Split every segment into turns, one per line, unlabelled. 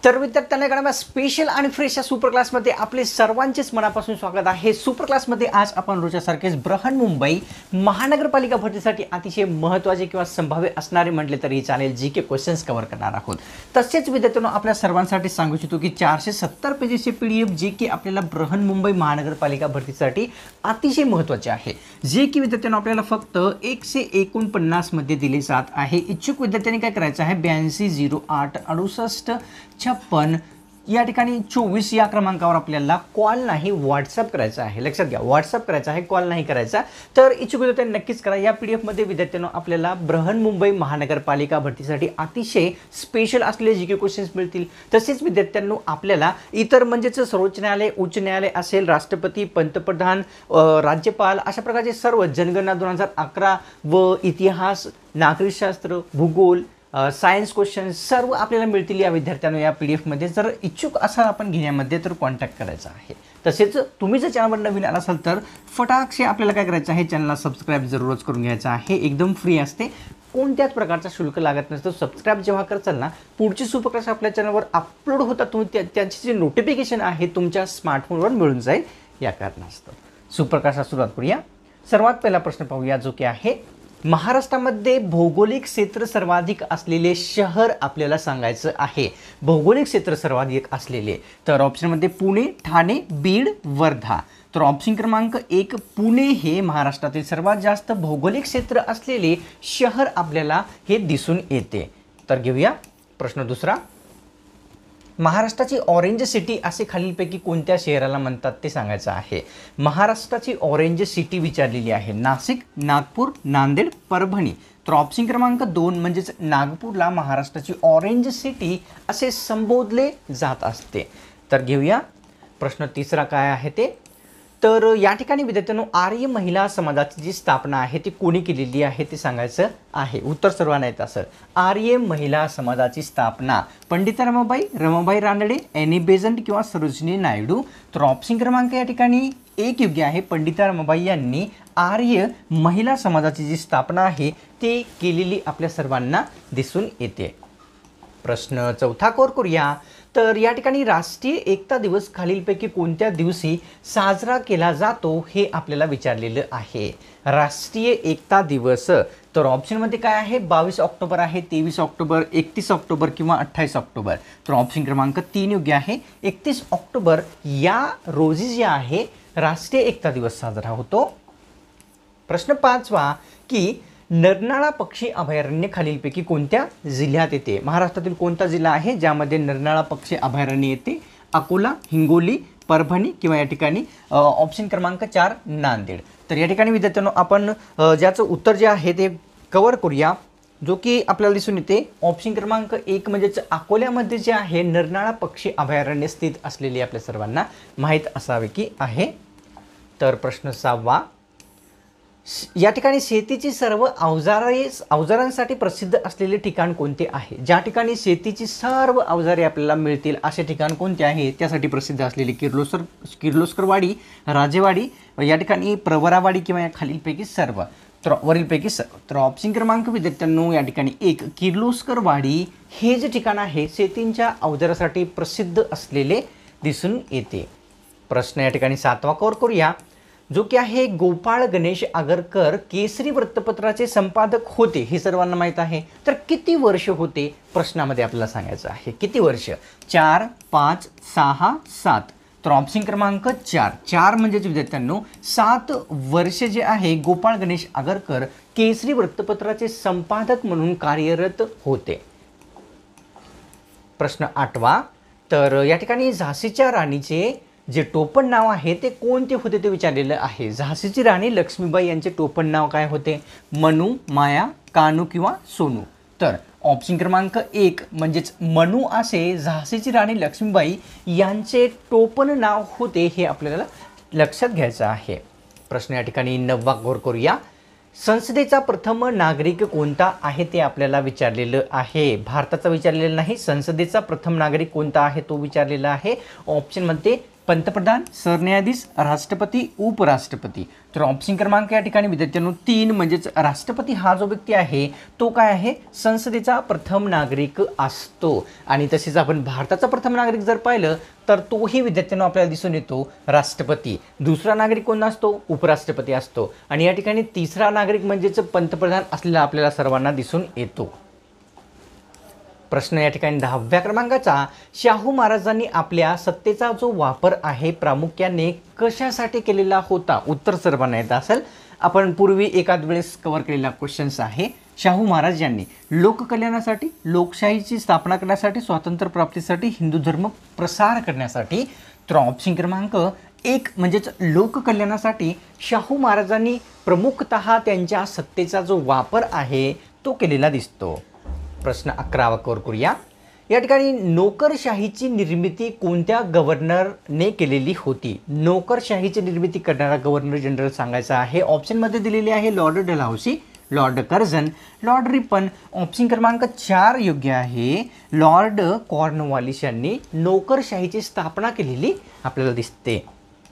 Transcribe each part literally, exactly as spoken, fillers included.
तर विद्यार्थ्यांना स्पेशल आणि फ्रेश या सुपर क्लासमध्ये आपले सर्वांचेच मनापासून स्वागत आहे। सुपर क्लासमध्ये आज आपण रोजच्यासारखेच बृहन्मुंबई महानगरपालिका भरतीसाठी अतिशय महत्त्वाचे किंवा संभाव्य असणारे म्हटले तरी चालेल जी के क्वेश्चन्स कव्हर करणार आहोत। तसेच विद्यार्थ्यांनो आपल्या सर्वांसाठी सांगू इच्छितो की चारशे सत्तर पेजेसचे पीडीएफ जे की आपल्याला बृहन्मुंबई महानगरपालिका भरतीसाठी अतिशय महत्त्वाचे आहे, जे की विद्यार्थ्यांनो आपल्याला फक्त एकशे एकोणपन्नास मध्ये दिले जात आहे। इच्छुक विद्यार्थ्यांनी काय करायचं आहे, ब्याऐंशी झिरो आठ अडुसष्ट छप्पन या ठिकाणी चोवीस या क्रमांकावर आपल्याला कॉल नाही व्हॉट्सअप करायचा आहे। लक्षात घ्या, व्हॉट्सअप करायचा आहे, कॉल नाही करायचा। तर इच्छुक विद्यार्थ्यांनी नक्कीच करा। या पीडीएफ मध्ये विद्यार्थ्यांनो आपल्याला बृहन्मुंबई महानगरपालिका भरतीसाठी अतिशय स्पेशल असलेले जीके क्वेश्चन्स मिळतील। तसेच विद्यार्थ्यांनो आपल्याला इतर म्हणजेच सर्वोच्च न्यायालय, उच्च न्यायालय असेल, राष्ट्रपती, पंतप्रधान, राज्यपाल अशा प्रकारचे सर्व जनगणना दोन हजार अकरा व इतिहास, नागरिकशास्त्र, भूगोल, सायन्स क्वेश्चन सर्व आपल्याला मिळतील या विद्यार्थ्यांना या पीडीएफ मध्ये। जर इच्छुक असाल आपण घेण्यामध्ये तर कॉन्टॅक्ट करायचा आहे। तसेच तुम्ही जर चॅनलवर नवीन आला असाल तर फटाकशे आपल्याला काय करायचं आहे, चॅनलला सबस्क्राइब जरूरच करून घ्यायचं आहे। एकदम फ्री असते, कोणत्याच प्रकारचा शुल्क लागत नसतं। सबस्क्राइब जेव्हा करचाल ना, पुढची सुपर क्लास आपल्या चॅनलवर अपलोड होतात तुम्ही त्याचे जे नोटिफिकेशन आहे तुमच्या स्मार्टफोनवर मिळून जाईल या कारणास्तव। सुपर क्लासला सुरुवात करूया। सर्वात पहिला प्रश्न पाहूया जो की आहे, महाराष्ट्रामध्ये भौगोलिक क्षेत्र सर्वाधिक असलेले शहर आपल्याला सांगायचं आहे। भौगोलिक क्षेत्र सर्वाधिक असलेले तर ऑप्शनमध्ये पुणे, ठाणे, बीड, वर्धा। तर ऑप्शन क्रमांक एक पुणे हे महाराष्ट्रातील सर्वात जास्त भौगोलिक क्षेत्र असलेले शहर आपल्याला हे दिसून येते। तर घेऊया प्रश्न दुसरा, महाराष्ट्राची ऑरेंज सिटी असे खालीलपैकी कोणत्या शहराला म्हणतात ते सांगायचं आहे। महाराष्ट्राची ऑरेंज सिटी विचारलेली आहे, नाशिक, नागपूर, नांदेड, परभणी। तर ऑप्शन क्रमांक दोन म्हणजेच नागपूरला महाराष्ट्राची ऑरेंज सिटी असे संबोधले जात असते। तर घेऊया प्रश्न तिसरा काय आहे ते, तर या ठिकाणी विद्यार्थ्यांनो आर्य महिला समाजाची जी स्थापना आहे ती कोणी केलेली आहे ते सांगायचं आहे। उत्तर सर्वांना येत असेल, आर्य महिला समाजाची स्थापना पंडिता रमाबाई, रमाबाई रानडे, एनी बेझंट किंवा सरोजिनी नायडू। तर ऑप्शन क्रमांक या ठिकाणी एक योग्य आहे, पंडिता रमाबाई यांनी आर्य महिला समाजाची जी स्थापना आहे ती केलेली आपल्या सर्वांना दिसून येते। प्रश्न चौथा कव्हर करूया। तर या ठिकाणी राष्ट्रीय एकता दिवस खालीलपैकी कोणत्या दिवशी साजरा केला जातो हे आपल्याला विचारलेलं आहे। राष्ट्रीय एकता दिवस तर ऑप्शनमध्ये काय आहे, बावीस ऑक्टोबर आहे, तेवीस ऑक्टोबर, एकतीस ऑक्टोबर किंवा अठ्ठावीस ऑक्टोबर। तर ऑप्शन क्रमांक तीन योग्य आहे, एकतीस ऑक्टोबर या रोजी जे आहे राष्ट्रीय एकता दिवस साजरा होतो। प्रश्न पाचवा की नरनाळा पक्षी अभयारण्य खालीलपैकी कोणत्या जिल्ह्यात येते। महाराष्ट्रातील कोणता जिल्हा आहे ज्यामध्ये नरनाळा पक्षी अभयारण्य येते, अकोला, हिंगोली, परभणी किंवा या ठिकाणी ऑप्शन क्रमांक चार नांदेड। तर या ठिकाणी विद्यार्थ्यांनो आपण ज्याचं उत्तर जे आहे ते कव्हर करूया, जो की आपल्याला दिसून येते ऑप्शन क्रमांक एक म्हणजेच अकोल्यामध्ये जे आहे नरनाळा पक्षी अभयारण्य स्थित असलेले आपल्या सर्वांना माहीत असावे की आहे। तर प्रश्न सहावा, या ठिकाणी शेतीची सर्व अवजारे अवजारांसाठी प्रसिद्ध असलेले ठिकाण कोणते आहे। ज्या ठिकाणी शेतीची सर्व अवजारे आपल्याला मिळतील असे ठिकाण कोणते आहे, त्यासाठी प्रसिद्ध असलेले किर्लोस्कर किर्लोस्करवाडी, राजेवाडी, या ठिकाणी प्रवरावाडी किंवा या खालीलपैकी सर्व। तर वरीलपैकी सर्व। तर ऑप्शन क्रमांक विद्यार्थ्यांनो या ठिकाणी एक किर्लोस्करवाडी हे जे ठिकाण आहे शेतींच्या अवजारासाठी प्रसिद्ध असलेले दिसून येते। प्रश्न या ठिकाणी सातवा कव्हर करूया, जो की आहे गोपाळ गणेश आगरकर केसरी वृत्तपत्राचे संपादक होते हे सर्वांना माहीत आहे। तर किती वर्ष होते प्रश्नामध्ये आपल्याला सांगायचं आहे, किती वर्ष, चार, पाच, सहा, सात। तर ऑप्शन क्रमांक चार, चार म्हणजेच विद्यार्थ्यांनो सात वर्ष जे आहे गोपाळ गणेश आगरकर केसरी वृत्तपत्राचे संपादक म्हणून कार्यरत होते। प्रश्न आठवा, तर या ठिकाणी झाशीच्या राणीचे जे टोपण नाव आहे ते कोणते होते ते विचारलेलं आहे। झाशीची राणी लक्ष्मीबाई यांचे टोपण नाव काय होते, मनू, माया, कानू किंवा सोनू। तर ऑप्शन क्रमांक एक म्हणजेच मनू असे झाशीची राणी लक्ष्मीबाई यांचे टोपण नाव होते हे आपल्याला लक्षात घ्यायचं आहे। प्रश्न या ठिकाणी नववा कव्हर करूया, संसदेचा प्रथम नागरिक कोणता आहे ते आपल्याला विचारलेलं आहे। भारताचा विचारलेलं नाही, संसदेचा प्रथम नागरिक कोणता आहे तो विचारलेला आहे। ऑप्शनमध्ये पंतप्रधान, सरन्यायाधीश, राष्ट्रपती, उपराष्ट्रपती. तर ऑप्शन क्रमांक या ठिकाणी विद्यार्थ्यांनो तीन म्हणजेच राष्ट्रपती हा जो व्यक्ती आहे तो काय आहे, संसदेचा प्रथम नागरिक असतो. आणि तसेच आपण भारताचा प्रथम नागरिक जर पाहिलं तर तोही विद्यार्थ्यांनो आपल्याला दिसून येतो राष्ट्रपती. दुसरा नागरिक कोण असतो, उपराष्ट्रपती असतो. आणि या ठिकाणी तिसरा नागरिक म्हणजेच पंतप्रधान असलेला आपल्याला सर्वांना दिसून येतो. प्रश्न या ठिकाणी दहाव्या क्रमांकाचा, शाहू महाराजांनी आपल्या सत्तेचा जो वापर आहे प्रामुख्याने कशासाठी केलेला होता. उत्तर सर्वांना येत असेल, आपण पूर्वी एकाच वेळेस कव्हर केलेला क्वेश्चन्स आहे. शाहू महाराज यांनी लोककल्याणासाठी, लोकशाहीची स्थापना करण्यासाठी, स्वातंत्र्य प्राप्तीसाठी, हिंदू धर्म प्रसार करण्यासाठी. तर ऑप्शन क्रमांक एक म्हणजेच लोककल्याणासाठी शाहू महाराजांनी प्रमुखतः त्यांच्या सत्तेचा जो वापर आहे तो केलेला दिसतो. प्रश्न अकरावा कव्हर करूया. या ठिकाणी नोकरशाहीची निर्मिती कोणत्या गव्हर्नरने केलेली होती. नोकरशाहीची निर्मिती करणारा गव्हर्नर जनरल सांगायचा आहे. ऑप्शनमध्ये दिलेले आहे Lord Dalhousie, Lord Curzon, Lord Ripon. Option क्रमांक चार योग्य आहे. लॉर्ड कॉर्नवॉलिस यांनी नोकरशाहीची स्थापना केलेली आपल्याला दिसते.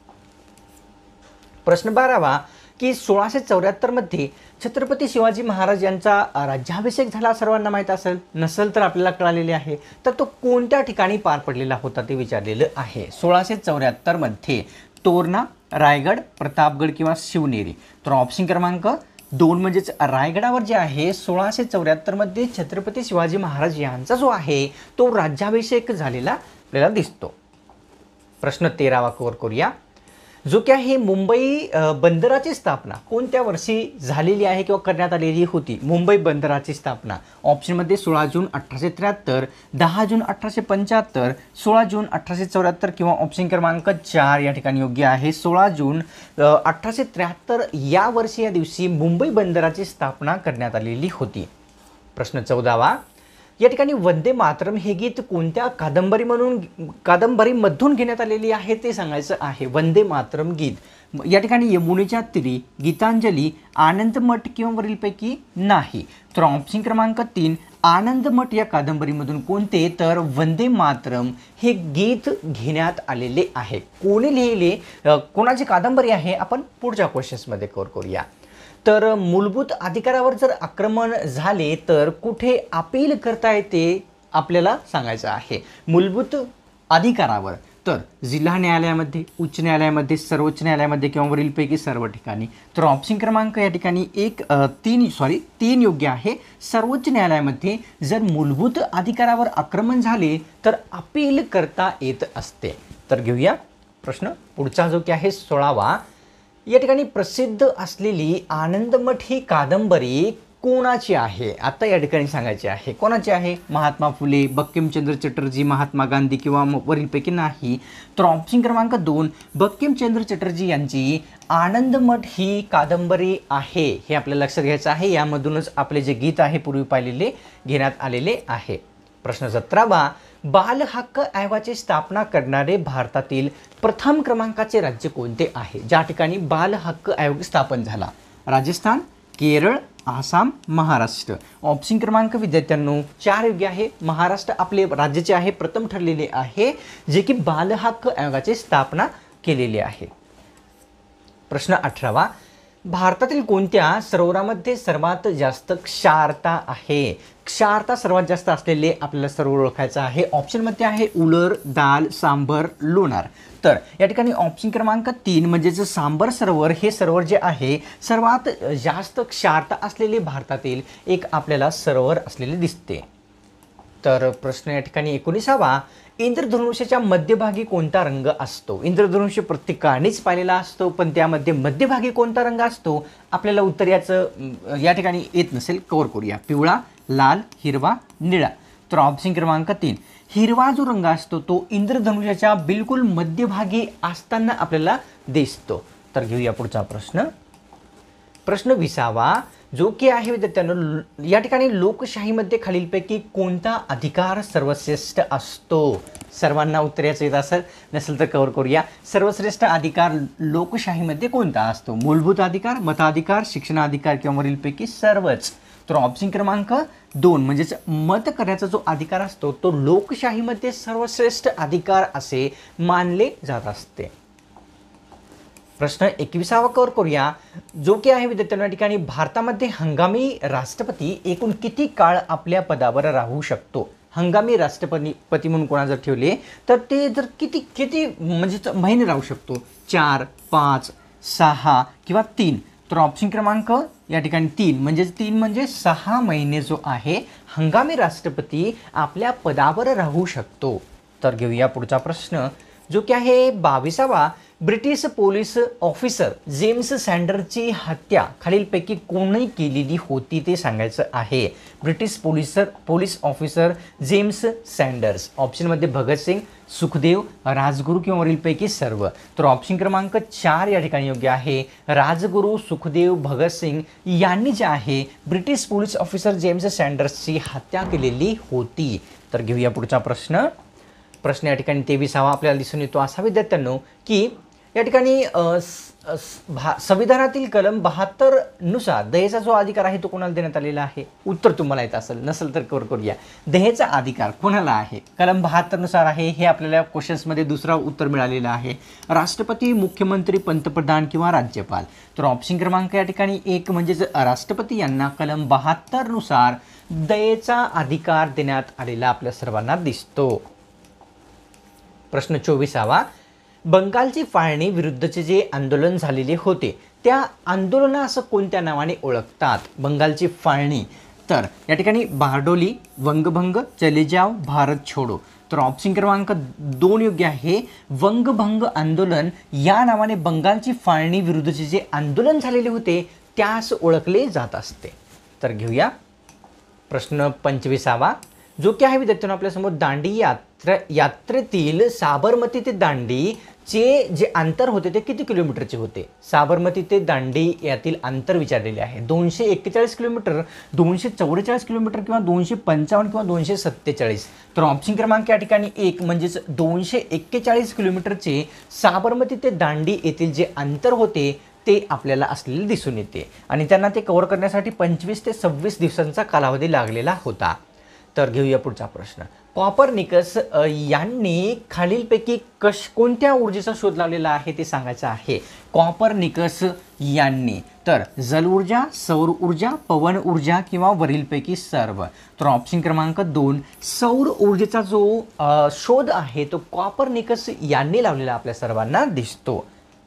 प्रश्न बारावा की सोळाशे चौऱ्याहत्तर मध्ये छत्रपती शिवाजी महाराज यांचा राज्याभिषेक झाला सर्वांना माहीत असेल, नसेल तर आपल्याला कळालेले आहे. तर तो कोणत्या ठिकाणी पार पडलेला होता ते विचारलेलं आहे. सोळाशे चौऱ्याहत्तर मध्ये तोरणा, रायगड, प्रतापगड किंवा शिवनेरी. तर ऑप्शन क्रमांक दोन म्हणजेच रायगडावर जे आहे सोळाशे चौऱ्याहत्तर मध्ये छत्रपती शिवाजी महाराज यांचा जो आहे तो राज्याभिषेक झालेला आपल्याला दिसतो. प्रश्न तेरावा कव्हर करूया. जो की आहे मुंबई बंदराची स्थापना कोणत्या वर्षी झालेली आहे किंवा करण्यात आलेली होती. मुंबई बंदराची स्थापना ऑप्शनमध्ये सोळा जून अठराशे त्र्याहत्तर, दहा जून अठराशे पंच्याहत्तर, सोळा जून अठराशे चौऱ्याहत्तर किंवा ऑप्शन क्रमांक चार या ठिकाणी योग्य आहे. सोळा जून अठराशे त्र्याहत्तर या वर्षी या दिवशी मुंबई बंदराची स्थापना करण्यात आलेली होती. प्रश्न चौदावा. या ठिकाणी वंदे मातरम हे गीत कोणत्या कादंबरी म्हणून कादंबरीमधून घेण्यात आलेली आहे ते सांगायचं आहे. वंदे मातरम गीत या ठिकाणी यमुनेच्या तीरी, गीतांजली, आनंदमठ किंवा वरीलपैकी नाही. तर ऑप्शन क्रमांक तीन आनंदमठ या कादंबरीमधून कोणते, तर वंदे मातरम हे गीत घेण्यात आलेले आहे. कोणी लिहिले, कोणाची कादंबरी आहे आपण पुढच्या क्वेश्चन्समध्ये कव्हर करूया. तर मूलभूत अधिकारावर जर आक्रमण झाले तर कुठे अपील करता येते आपल्याला सांगायचं आहे. मूलभूत अधिकारावर तर जिल्हा न्यायालयामध्ये, उच्च न्यायालयामध्ये, सर्वोच्च न्यायालयामध्ये किंवा वरीलपैकी सर्व ठिकाणी. तर ऑप्शन क्रमांक या ठिकाणी एक तीन सॉरी तीन योग्य आहे. सर्वोच्च न्यायालयामध्ये जर मूलभूत अधिकारावर आक्रमण झाले तर अपील करता येत असते. तर घेऊया प्रश्न पुढचा जो की आहे सोळावा. या ठिकाणी प्रसिद्ध असलेली आनंदमठ ही कादंबरी कोणाची आहे. आता या ठिकाणी सांगायची आहे कोणाची आहे. महात्मा फुले, बंकिमचंद्र चटर्जी, महात्मा गांधी किंवा वरीलपैकी नाही. तर ऑप्शन क्रमांक दोन बंकिमचंद्र चटर्जी यांची आनंदमठ ही कादंबरी आहे. हे आपल्याला लक्षात घ्यायचं आहे. यामधूनच आपले जे गीत आहे पूर्वी पाहिलेले घेण्यात आलेले आहे. प्रश्न सतरावा. बाल हक्क आयोगाची स्थापना करणारे भारतातील प्रथम क्रमांकाचे राज्य कोणते आहे. ज्या ठिकाणी बाल हक्क आयोग स्थापन झाला. राजस्थान, केरळ, आसाम, महाराष्ट्र. ऑप्शन क्रमांक विद्यार्थ्यांनो चार योग्य आहे. महाराष्ट्र आपले राज्याचे आहे प्रथम ठरलेले आहे जे की बाल हक्क आयोगाची स्थापना केलेली आहे. प्रश्न अठरावा. भारतातील कोणत्या सरोवरामध्ये सर्वात जास्त क्षारता आहे. क्षारता सर्वात जास्त असलेले आपल्याला सरोवर ओळखायचं आहे. ऑप्शनमध्ये आहे उलर, दाल, सांबर, लोणार. तर या ठिकाणी ऑप्शन क्रमांक तीन म्हणजेच सांबर सरोवर हे सरोवर जे आहे सर्वात जास्त क्षारता असलेले भारतातील एक आपल्याला सरोवर असलेले दिसते. तर प्रश्न या ठिकाणी एकोणीसावा. इंद्रधनुष्याच्या मध्यभागी कोणता रंग असतो. इंद्रधनुष्य प्रत्येकानेच पाहिलेला असतो पण त्यामध्ये मध्यभागी कोणता रंग असतो आपल्याला उत्तर याचं या ठिकाणी येत नसेल कव्हर करूया. पिवळा, लाल, हिरवा, निळा. तर ऑप्शन क्रमांक तीन हिरवा जो रंग असतो तो इंद्रधनुष्याच्या बिलकुल मध्यभागी असताना आपल्याला दिसतो. तर घेऊया पुढचा प्रश्न. प्रश्न विसावा जो की आहे विद्यार्थ्यांनो या ठिकाणी लोकशाहीमध्ये खालीलपैकी कोणता अधिकार सर्वश्रेष्ठ असतो. सर्वांना उत्तर याचं येत असेल, नसेल तर कव्हर करूया. सर्वश्रेष्ठ अधिकार लोकशाहीमध्ये कोणता असतो. मूलभूत अधिकार, मताधिकार, शिक्षणाधिकार किंवा वरीलपैकी सर्वच. तर ऑप्शन क्रमांक दोन म्हणजेच मत करण्याचा जो अधिकार असतो तो लोकशाहीमध्ये सर्वश्रेष्ठ अधिकार असे मानले जात असते. प्रश्न एकविसावा कव्हर करूया, जो की आहे विद्यार्थ्यांनो या ठिकाणी भारतामध्ये हंगामी राष्ट्रपती एकूण किती काळ आपल्या पदावर राहू शकतो. हंगामी राष्ट्रपती पती म्हणून कोणा जर ठेवले तर ते जर किती किती म्हणजे महिने राहू शकतो, चार, पाच, सहा किंवा तीन. तर ऑप्शन क्रमांक या ठिकाणी तीन म्हणजेच तीन म्हणजे सहा महिने जो आहे हंगामी राष्ट्रपती आपल्या पदावर राहू शकतो. तर घेऊया पुढचा प्रश्न, जो की आहे बावीसावा. ब्रिटिश पोलीस ऑफिसर जेम्स सँडर्सची हत्या खालीलपैकी कोणी केलेली होती ते सांगायचं आहे. British police police officer James Saunders. ऑप्शनमध्ये भगतसिंग, सुखदेव, राजगुरू किंवा वरीलपैकी सर्व. तर ऑप्शन क्रमांक चार या ठिकाणी योग्य आहे. राजगुरू, सुखदेव, भगतसिंग यांनी जे आहे ब्रिटिश पोलीस ऑफिसर जेम्स सँडर्सची हत्या केलेली होती. तर घेऊया पुढचा प्रश्न. प्रश्न या ठिकाणी तेविसावा आपल्याला दिसून येतो असा विद्यार्थ्यांनो की या ठिकाणी भा संविधानातील कलम बहात्तर नुसार दहेचा जो अधिकार आहे तो कोणाला देण्यात आलेला आहे. उत्तर तुम्हाला येत असेल, नसेल तर कवर करूया. दहेचा अधिकार कोणाला आहे? कलम बहात्तर नुसार आहे. हे आपल्याला क्वेश्चन्समध्ये दुसरा उत्तर मिळालेलं आहे. राष्ट्रपती, मुख्यमंत्री, पंतप्रधान किंवा राज्यपाल. तर ऑप्शन क्रमांक या ठिकाणी एक म्हणजेच राष्ट्रपती यांना कलम बहात्तर नुसार दयेचा अधिकार देण्यात आलेला आपल्या सर्वांना दिसतो. प्रश्न चोवीसावा. बंगालची फाळणी विरुद्धचे जे आंदोलन झालेले होते त्या आंदोलना असं कोणत्या नावाने ओळखतात? बंगालची फाळणी. तर या ठिकाणी बारडोली, वंगभंग, चले जाओ, भारत छोडो. तर ऑप्शन क्रमांक दोन योग्य आहे. वंगभंग आंदोलन या नावाने बंगालची फाळणी विरुद्धचे जे आंदोलन झालेले होते त्यास ओळखले जात असते. तर घेऊया प्रश्न पंचवीसावा, जो की आहे विद्यार्थ्यांनो आपल्यासमोर. दांडी यात्रा यात्रेतील साबरमती ते दांडीचे जे अंतर होते ते किती किलोमीटरचे होते? साबरमती ते दांडी यातील अंतर विचारलेले आहे. दोनशे एक्केचाळीस किलोमीटर, दोनशे चौवेचाळीस किलोमीटर किंवा दोनशे पंचावन्न किंवा दोनशे सत्तेचाळीस. तर ऑप्शन क्रमांक या ठिकाणी एक म्हणजेच दोनशे एक्केचाळीस किलोमीटरचे साबरमती ते दांडी येथील जे अंतर होते ते आपल्याला असलेले दिसून येते आणि त्यांना ते कव्हर करण्यासाठी पंचवीस ते सव्वीस दिवसांचा कालावधी लागलेला होता. तर घेऊया पुढचा प्रश्न. कॉपरनिकस यांनी खालीलपैकी कश कोणत्या ऊर्जेचा शोध लावलेला आहे ते सांगायचं आहे. कॉपरनिकस यांनी. तर जल ऊर्जा, सौर ऊर्जा, पवन ऊर्जा किंवा वरीलपैकी सर्व. तर ऑप्शन क्रमांक दोन सौर ऊर्जेचा जो शोध आहे तो कॉपरनिकस यांनी लावलेला आपल्या सर्वांना दिसतो.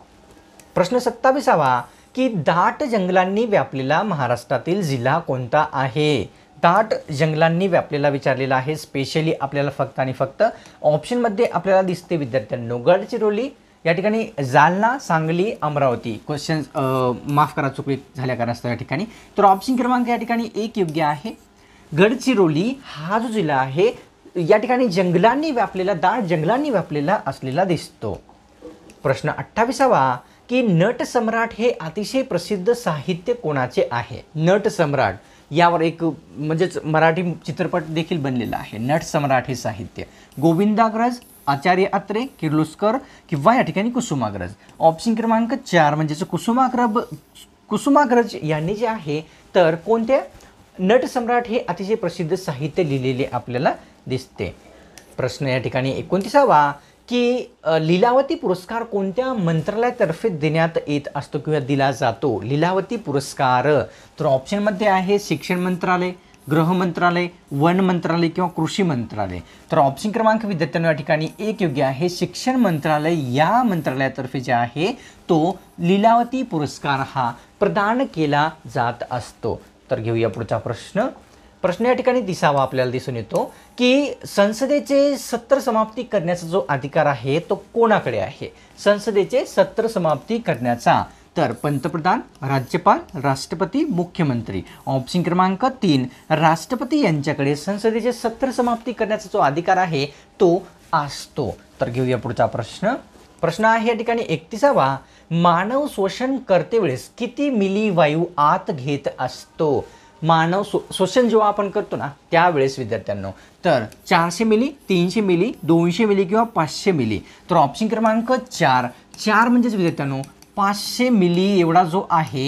प्रश्न सत्तावीसावा की दाट जंगलांनी व्यापलेला महाराष्ट्रातील जिल्हा कोणता आहे? दाट जंगलांनी व्यापलेला विचारलेला आहे. स्पेशली आपल्याला फक्त आणि फक्त ऑप्शनमध्ये आपल्याला दिसते विद्यार्थ्यांनो गडचिरोली, या ठिकाणी जालना, सांगली, अमरावती. क्वेश्चन माफ करा चुकी झाल्या कारणास्तव या ठिकाणी. तर ऑप्शन क्रमांक या ठिकाणी एक योग्य आहे. गडचिरोली हा जो जिल्हा आहे या ठिकाणी जंगलांनी व्यापलेला दाट जंगलांनी व्यापलेला असलेला दिसतो. प्रश्न अठ्ठावीसावा की नट सम्राट हे अतिशय प्रसिद्ध साहित्य कोणाचे आहे? नट सम्राट यावर एक म्हणजेच मराठी चित्रपट देखील बनलेला आहे. नट सम्राट हे साहित्य गोविंदाग्रज, आचार्य अत्रे, किर्लोस्कर किंवा या ठिकाणी कुसुमाग्रज. ऑप्शन क्रमांक चार म्हणजेच कुसुमाग्रज कुसुमाग्रज यांनी जे आहे तर कोणत्या नट सम्राट हे अतिशय प्रसिद्ध साहित्य लिहिलेले आपल्याला दिसते. प्रश्न या ठिकाणी एकोणतीसावा की लीलावती पुरस्कार कोणत्या मंत्रालयातर्फे देण्यात येत असतो किंवा दिला जातो? लीलावती पुरस्कार. तर ऑप्शनमध्ये आहे शिक्षण मंत्रालय, गृह मंत्रालय, वन मंत्रालय किंवा कृषी मंत्रालय. तर ऑप्शन क्रमांक विद्यार्थ्यांनो या ठिकाणी एक योग्य आहे. शिक्षण मंत्रालय या मंत्रालयातर्फे जे आहे तो लीलावती पुरस्कार हा प्रदान केला जात असतो. तर घेऊया पुढचा प्रश्न. प्रश्न या ठिकाणी दिसावा आपल्याला दिसून येतो की संसदेचे सत्र समाप्ती करण्याचा जो अधिकार आहे तो कोणाकडे आहे? संसदेचे सत्र समाप्ती करण्याचा. तर पंतप्रधान, राज्यपाल, राष्ट्रपती, मुख्यमंत्री. ऑप्शन क्रमांक तीन राष्ट्रपती यांच्याकडे संसदेचे सत्र समाप्ती करण्याचा जो अधिकार आहे तो असतो. तर घेऊया पुढचा प्रश्न. प्रश्न आहे या ठिकाणी एकतीसावा. मानव श्वसन करते वेळेस किती मिली वायू आत घेत असतो? मानव शो श्वसन जेव्हा आपण करतो ना त्यावेळेस विद्यार्थ्यांनो तर चारशे मिली, तीनशे मिली, दोनशे मिली किंवा पाचशे मिली. तर ऑप्शन क्रमांक चार चार म्हणजेच विद्यार्थ्यांनो पाचशे मिली एवढा जो आहे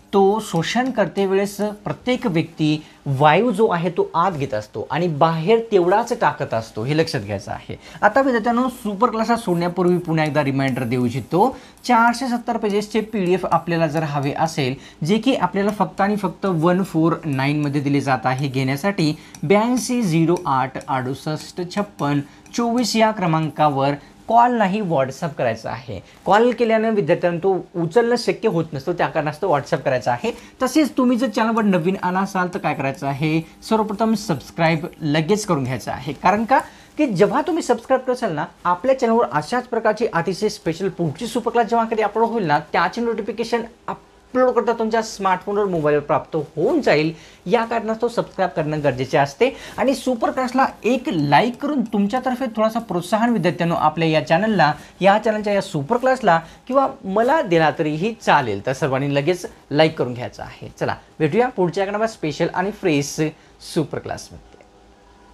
तो शोषण करते वेळेस प्रत्येक व्यक्ती वायू जो आहे तो आत घेत असतो आणि बाहेर तेवढाच टाकत असतो, हे लक्षात घ्यायचं आहे. आता विद्यार्थ्यांनो, सुपर क्लासला सोडण्यापूर्वी पुन्हा एकदा रिमाइंडर देऊ इच्छितो. चारशे सत्तर पेजेसचे पी डी एफ आपल्याला जर हवे असेल, जे की आपल्याला फक्त आणि फक्त वन फोर नाईनमध्ये दिले जात आहे, घेण्यासाठी ब्याऐंशी झिरो आठ अडुसष्ट छप्पन चोवीस या क्रमांकावर कॉल नाही व्हॉट्सअप करायचा आहे. कॉल केल्यानं विद्यार्थ्यांना तो उचलणं शक्य होत नसतो, त्या कारणास्तव व्हॉट्सअप करायचा आहे. तसेच तुम्ही जर चॅनलवर नवीन आला असाल तर काय करायचं आहे, सर्वप्रथम सबस्क्राईब लगेच करून घ्यायचं आहे. कारण का की जेव्हा तुम्ही सबस्क्राईब कराल ना, आपल्या चॅनलवर अशाच प्रकारची अतिशय स्पेशल पुढची सुपर क्लास जेव्हा कधी अपलोड होईल ना, त्याचे नोटिफिकेशन अपलोड करता तुमच्या स्मार्टफोनवर मोबाईलवर प्राप्त होऊन जाईल. या कारणास्तव सबस्क्राईब करणं गरजेचे असते आणि सुपर क्लासला एक लाईक करून तुमच्यातर्फे थोडासा प्रोत्साहन विद्यार्थ्यांनो आपल्या या चॅनलला, या चॅनलच्या या सुपर क्लासला किंवा मला दिला तरीही चालेल. तर सर्वांनी लगेच लाईक करून घ्यायचं आहे. चला भेटूया पुढच्या एका स्पेशल आणि फ्रेश सुपर क्लासमध्ये.